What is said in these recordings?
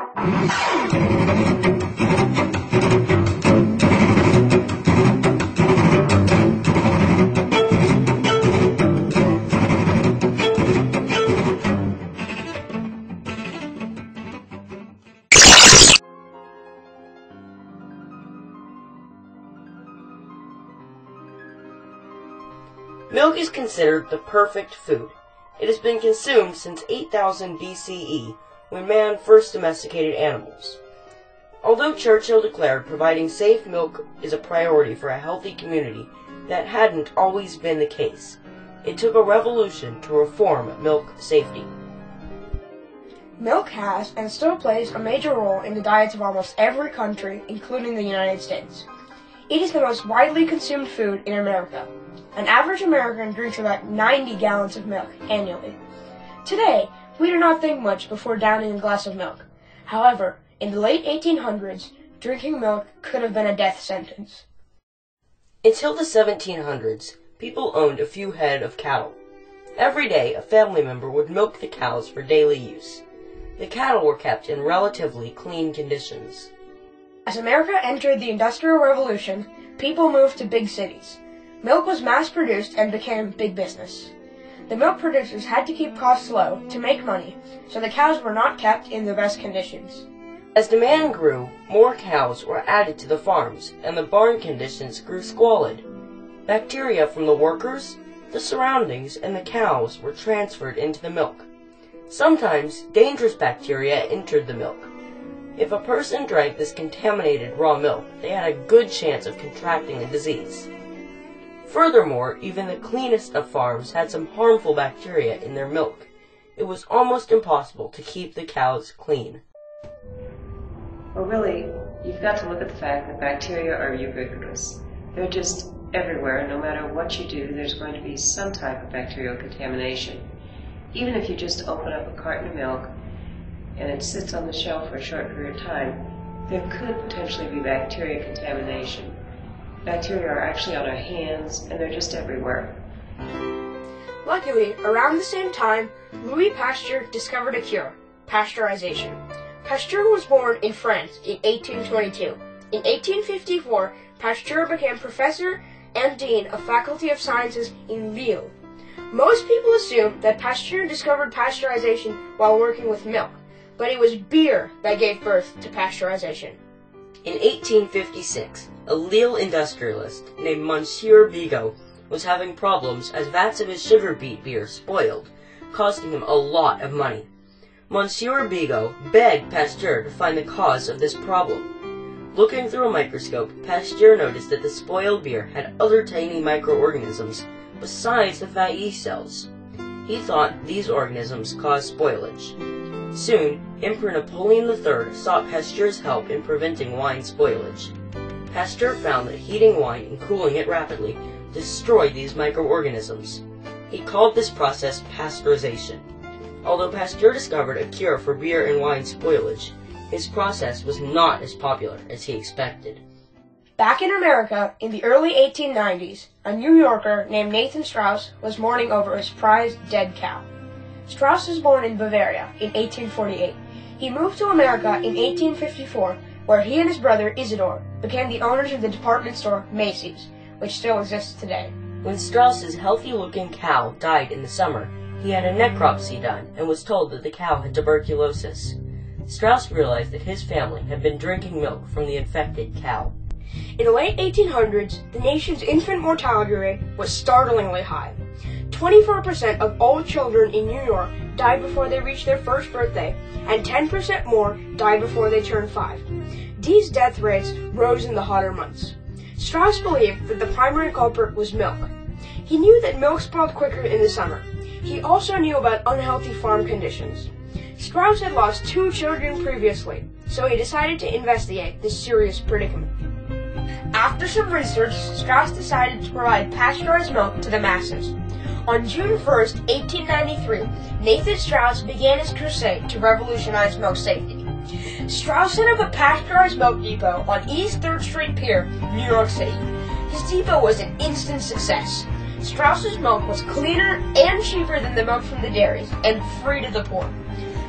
Milk is considered the perfect food. It has been consumed since 8000 BCE, when man first domesticated animals. Although Churchill declared providing safe milk is a priority for a healthy community, that hadn't always been the case. It took a revolution to reform milk safety. Milk has and still plays a major role in the diets of almost every country, including the United States. It is the most widely consumed food in America. An average American drinks about 90 gallons of milk annually. Today, we do not think much before downing a glass of milk. However, in the late 1800s, drinking milk could have been a death sentence. Until the 1700s, people owned a few head of cattle. Every day, a family member would milk the cows for daily use. The cattle were kept in relatively clean conditions. As America entered the Industrial Revolution, people moved to big cities. Milk was mass-produced and became big business. The milk producers had to keep costs low to make money, so the cows were not kept in the best conditions. As demand grew, more cows were added to the farms, and the barn conditions grew squalid. Bacteria from the workers, the surroundings, and the cows were transferred into the milk. Sometimes, dangerous bacteria entered the milk. If a person drank this contaminated raw milk, they had a good chance of contracting a disease. Furthermore, even the cleanest of farms had some harmful bacteria in their milk. It was almost impossible to keep the cows clean. Well, really, you've got to look at the fact that bacteria are ubiquitous. They're just everywhere. No matter what you do, there's going to be some type of bacterial contamination. Even if you just open up a carton of milk and it sits on the shelf for a short period of time, there could potentially be bacteria contamination. Bacteria are actually on our hands, and they're just everywhere. Luckily, around the same time, Louis Pasteur discovered a cure, pasteurization. Pasteur was born in France in 1822. In 1854, Pasteur became professor and dean of Faculty of Sciences in Lille. Most people assume that Pasteur discovered pasteurization while working with milk, but it was beer that gave birth to pasteurization. In 1856, a Lille industrialist named Monsieur Bigot was having problems as vats of his sugar beet beer spoiled, costing him a lot of money. Monsieur Bigot begged Pasteur to find the cause of this problem. Looking through a microscope, Pasteur noticed that the spoiled beer had other tiny microorganisms besides the fat yeast cells. He thought these organisms caused spoilage. Soon, Emperor Napoleon III sought Pasteur's help in preventing wine spoilage. Pasteur found that heating wine and cooling it rapidly destroyed these microorganisms. He called this process pasteurization. Although Pasteur discovered a cure for beer and wine spoilage, his process was not as popular as he expected. Back in America, in the early 1890s, a New Yorker named Nathan Straus was mourning over his prized dead cow. Straus was born in Bavaria in 1848. He moved to America in 1854, where he and his brother Isidore became the owners of the department store Macy's, which still exists today. When Straus's healthy-looking cow died in the summer, he had a necropsy done and was told that the cow had tuberculosis. Straus realized that his family had been drinking milk from the infected cow. In the late 1800s, the nation's infant mortality rate was startlingly high. 24% of all children in New York died before they reached their first birthday, and 10% more died before they turned 5. These death rates rose in the hotter months. Straus believed that the primary culprit was milk. He knew that milk spoiled quicker in the summer. He also knew about unhealthy farm conditions. Straus had lost 2 children previously, so he decided to investigate this serious predicament. After some research, Straus decided to provide pasteurized milk to the masses. On June 1, 1893, Nathan Straus began his crusade to revolutionize milk safety. Straus set up a pasteurized milk depot on East 3rd Street Pier, New York City. His depot was an instant success. Straus's milk was cleaner and cheaper than the milk from the dairies, and free to the poor.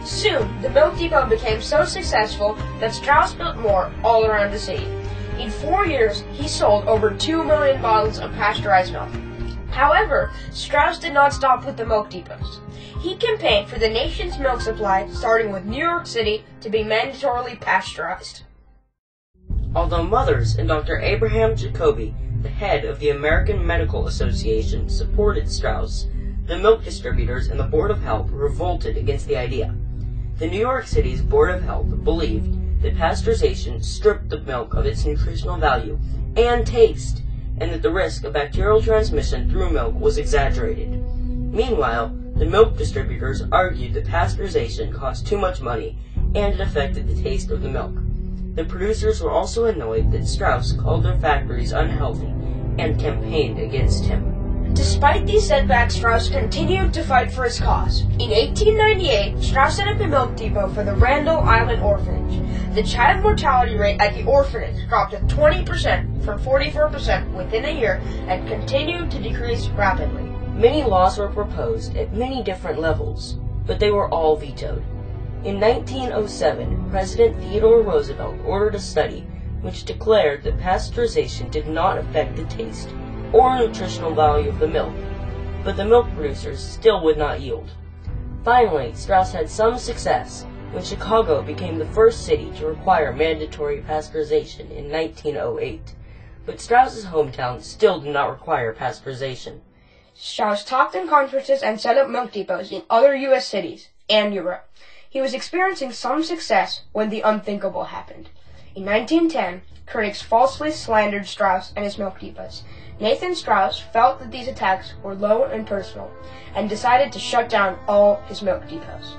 Soon, the milk depot became so successful that Straus built more all around the city. In 4 years, he sold over 2 million bottles of pasteurized milk. However, Straus did not stop with the milk depots. He campaigned for the nation's milk supply, starting with New York City, to be mandatorily pasteurized. Although Mothers and Dr. Abraham Jacobi, the head of the American Medical Association, supported Straus, the milk distributors and the Board of Health revolted against the idea. The New York City's Board of Health believed that pasteurization stripped the milk of its nutritional value and taste, and that the risk of bacterial transmission through milk was exaggerated. Meanwhile, the milk distributors argued that pasteurization cost too much money and it affected the taste of the milk. The producers were also annoyed that Straus called their factories unhealthy and campaigned against him. Despite these setbacks, Straus continued to fight for his cause. In 1898, Straus set up a milk depot for the Randall Island Orphanage. The child mortality rate at the orphanage dropped to 20% from 44% within a year and continued to decrease rapidly. Many laws were proposed at many different levels, but they were all vetoed. In 1907, President Theodore Roosevelt ordered a study which declared that pasteurization did not affect the taste or nutritional value of the milk, but the milk producers still would not yield. Finally, Straus had some success when Chicago became the first city to require mandatory pasteurization in 1908, but Straus's hometown still did not require pasteurization. Straus talked in conferences and set up milk depots in other U.S. cities and Europe. He was experiencing some success when the unthinkable happened. In 1910, critics falsely slandered Straus and his milk depots. Nathan Straus felt that these attacks were low and personal and decided to shut down all his milk depots.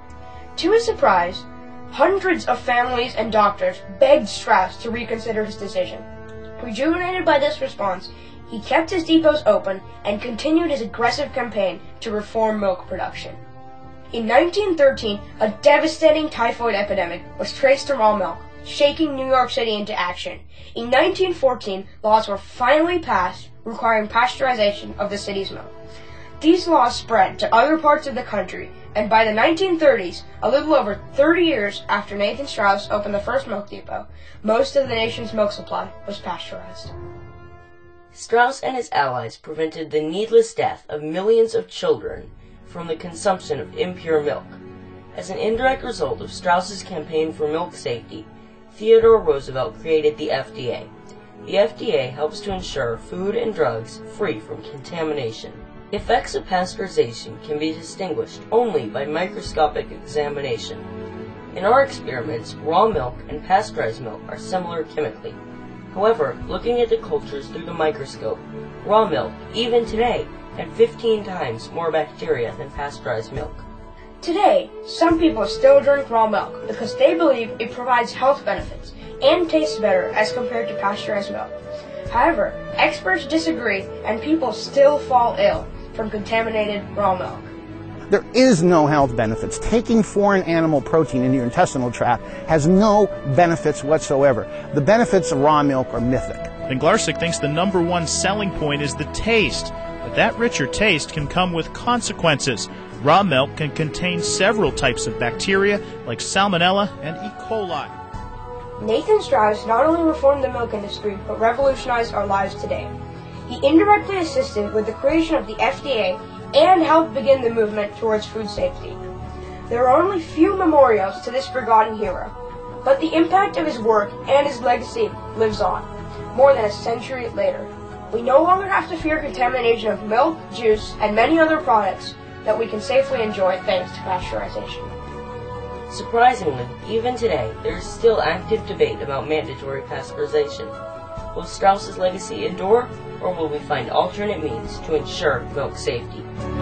To his surprise, hundreds of families and doctors begged Straus to reconsider his decision. Rejuvenated by this response, he kept his depots open and continued his aggressive campaign to reform milk production. In 1913, a devastating typhoid epidemic was traced to raw milk, shaking New York City into action. In 1914, laws were finally passed requiring pasteurization of the city's milk. These laws spread to other parts of the country, and by the 1930s, a little over 30 years after Nathan Straus opened the first milk depot, most of the nation's milk supply was pasteurized. Straus and his allies prevented the needless death of millions of children from the consumption of impure milk. As an indirect result of Straus's campaign for milk safety, Theodore Roosevelt created the FDA. The FDA helps to ensure food and drugs free from contamination. The effects of pasteurization can be distinguished only by microscopic examination. In our experiments, raw milk and pasteurized milk are similar chemically. However, looking at the cultures through the microscope, raw milk, even today, had 15 times more bacteria than pasteurized milk. Today, some people still drink raw milk because they believe it provides health benefits and tastes better as compared to pasteurized milk. However, experts disagree and people still fall ill from contaminated raw milk. There is no health benefits. Taking foreign animal protein into your intestinal tract has no benefits whatsoever. The benefits of raw milk are mythic. And Glarsick thinks the number one selling point is the taste. But that richer taste can come with consequences. Raw milk can contain several types of bacteria like Salmonella and E. coli. Nathan Straus not only reformed the milk industry, but revolutionized our lives today. He indirectly assisted with the creation of the FDA and helped begin the movement towards food safety. There are only few memorials to this forgotten hero, but the impact of his work and his legacy lives on, more than a century later. We no longer have to fear contamination of milk, juice, and many other products that we can safely enjoy thanks to pasteurization. Surprisingly, even today, there is still active debate about mandatory pasteurization. Will Straus's legacy endure, or will we find alternate means to ensure milk safety?